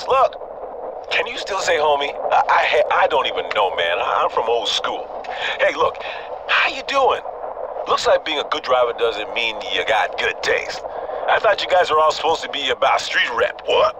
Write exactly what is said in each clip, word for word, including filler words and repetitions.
Yes, look. Can you still say homie? I, I, I don't even know, man. I, I'm from old school. Hey, look, how you doing? Looks like being a good driver doesn't mean you got good taste. I thought you guys were all supposed to be about street rep. What?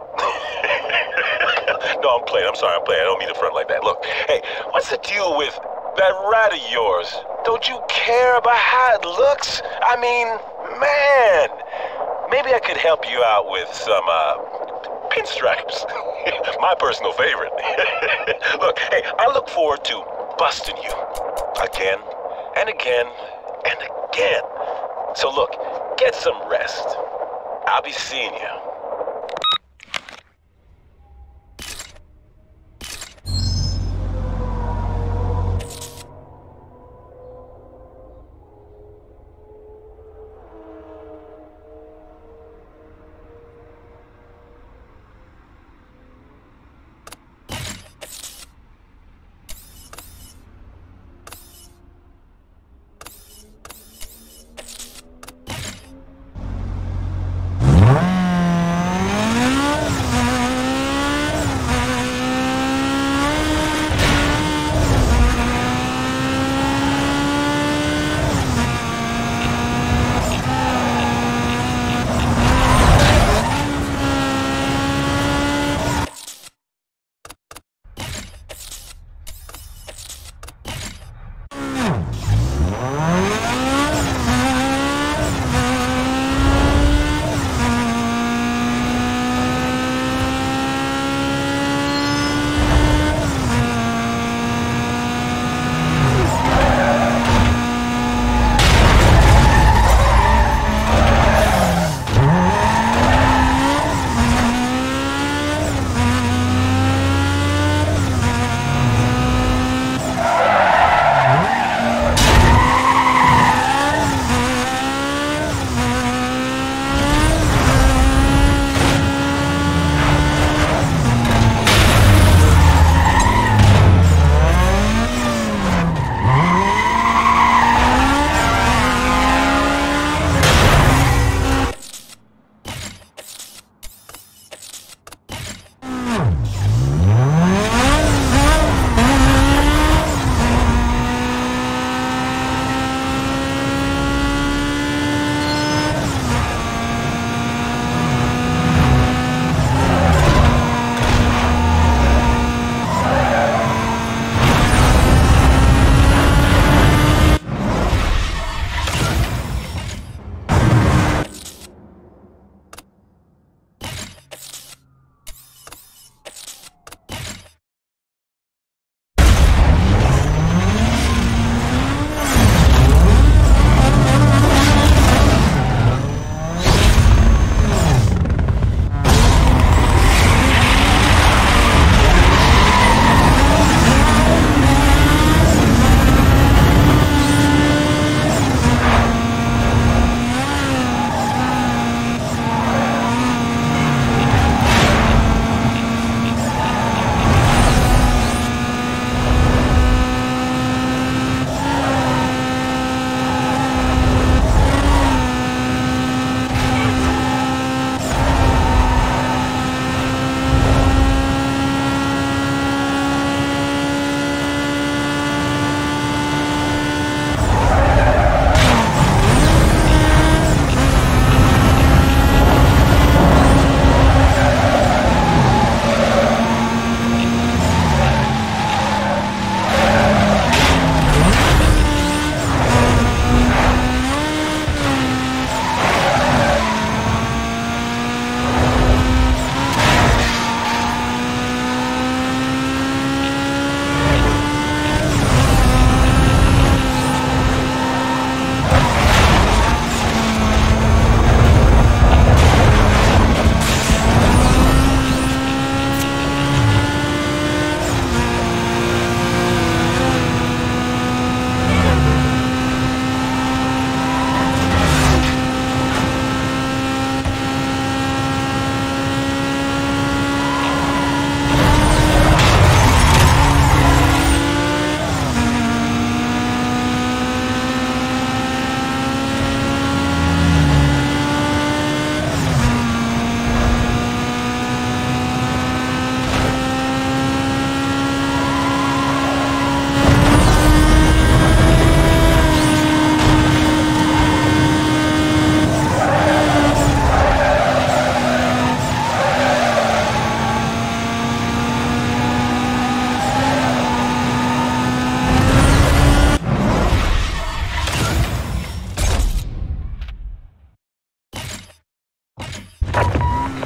No, I'm playing. I'm sorry, I'm playing. I don't mean to front like that. Look, hey, what's the deal with that rat of yours? Don't you care about how it looks? I mean, man, maybe I could help you out with some, uh, pinstripes. My personal favorite. Look, hey, I look forward to busting you. Again, and again, and again. So look, get some rest. I'll be seeing you.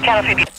Channel three B.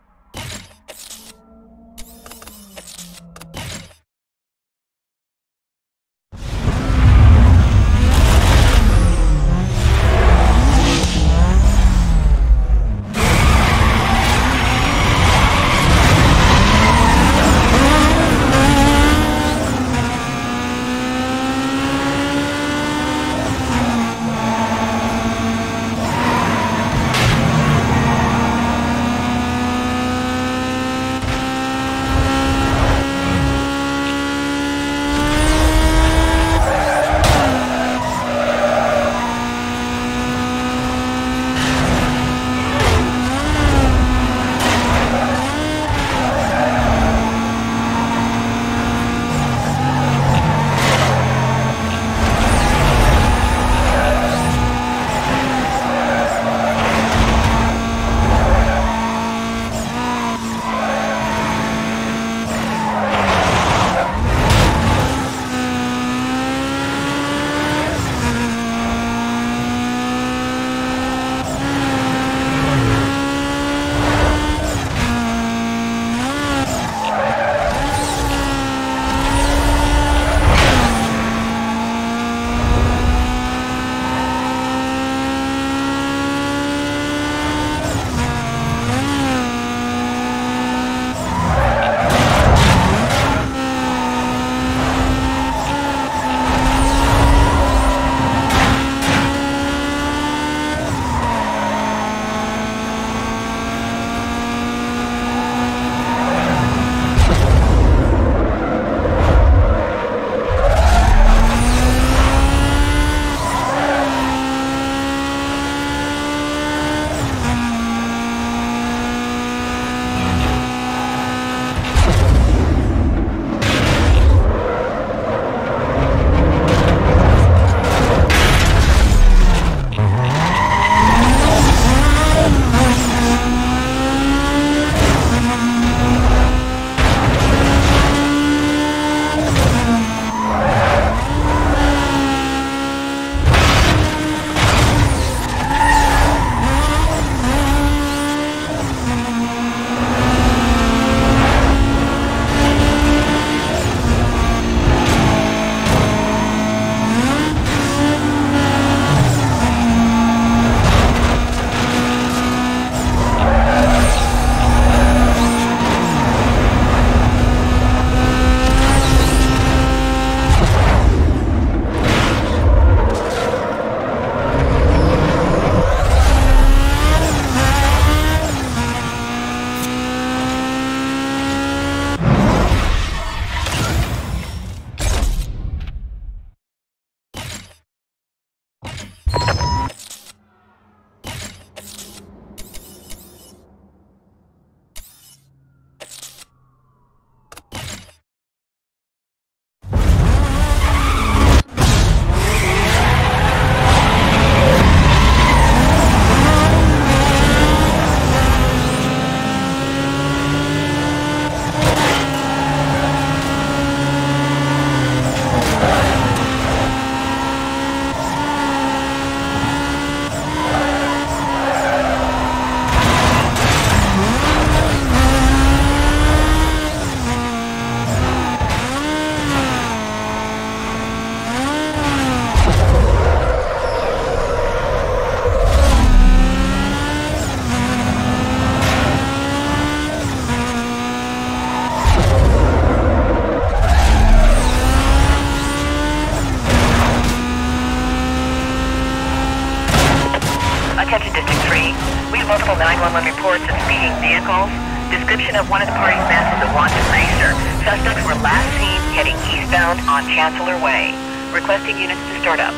multiple nine one one reports of speeding vehicles. Description of one of the party's masses a wanted racer. Suspects were last seen heading eastbound on Chancellor Way. Requesting units to start up.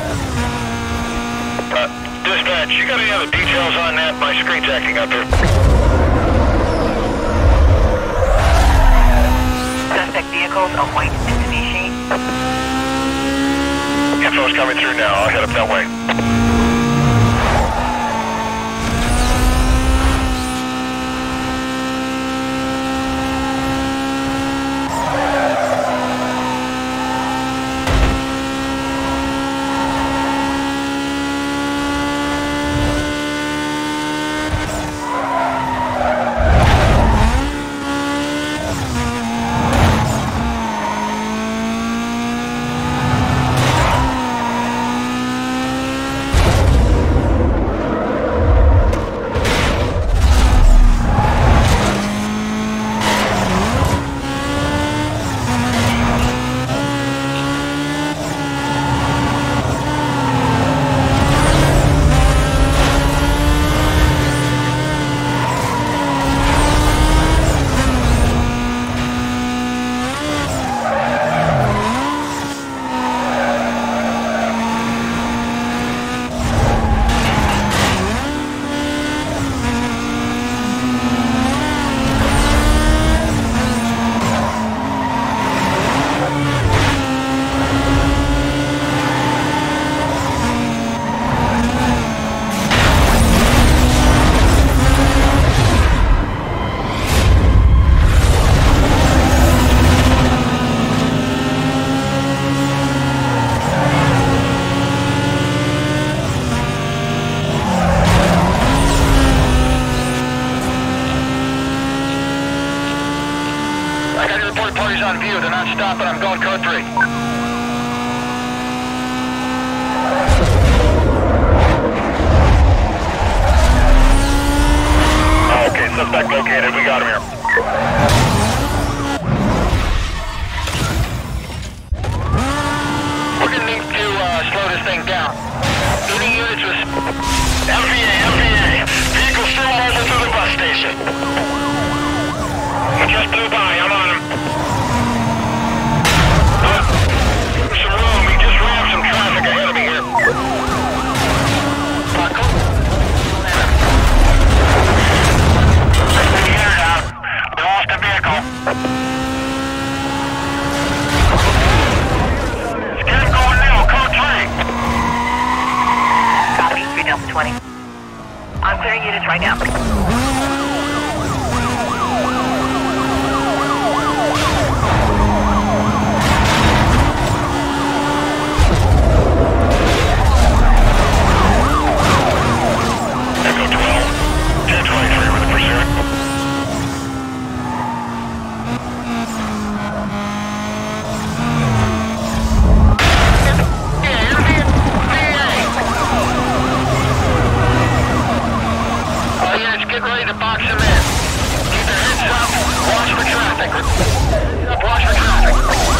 Uh, dispatch, you got any other details on that? My screen's acting up here. Suspect vehicles, a white Mitsubishi. Info's coming through now. I'll head up that way. stopping. I'm going code three. Okay, suspect located. We got him here. We're gonna need to uh, slow this thing down. Any units with M V A, M V A. Vehicle still moving through the bus station. He just blew by. I'm on him. Uh, some room. He just rammed some traffic ahead of me here. Paco? Here now. We lost a vehicle. Let's get him going now. Code three. Copy, three Delta twenty. I'm clearing units right now. Echo twelve. ten twenty-three with the pursuit. All units, get ready to box them in. Keep their heads up. Watch for traffic. Heads up, watch for traffic.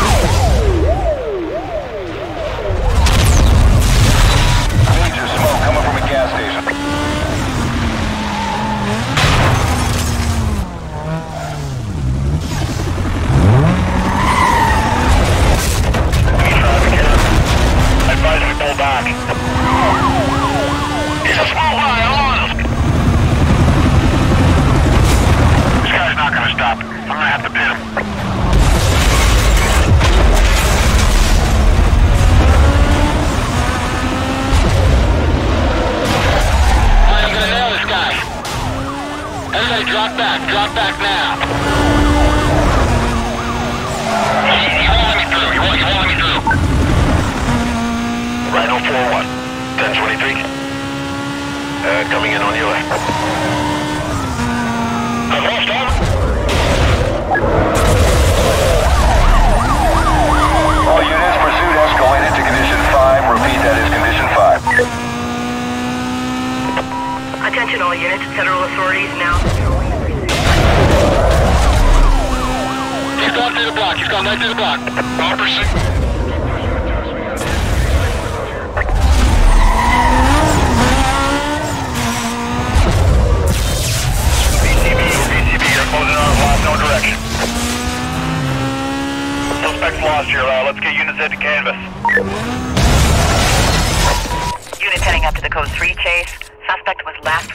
Major smoke coming from a gas station. Traffic here. I advise we pull back. He's a small guy. I'm on him. This guy's not gonna stop. I'm gonna have to pin him. I'm gonna nail this guy. Everybody drop back. Drop back now. He, he won't let me through. He won't, he won't let me through. Rhino four one. ten twenty-three. Uh, coming in on your left. I've lost him. All units, pursuit escalated to condition five. Repeat, that is condition five. Attention all units, federal authorities now. He's going through the block. He's going right through the block. All pursuit. B C B, B C B, you're closing on lost, no direction. Suspect's lost here. Uh, let's get units head to canvas. Units heading up to the code three chase. Suspect was last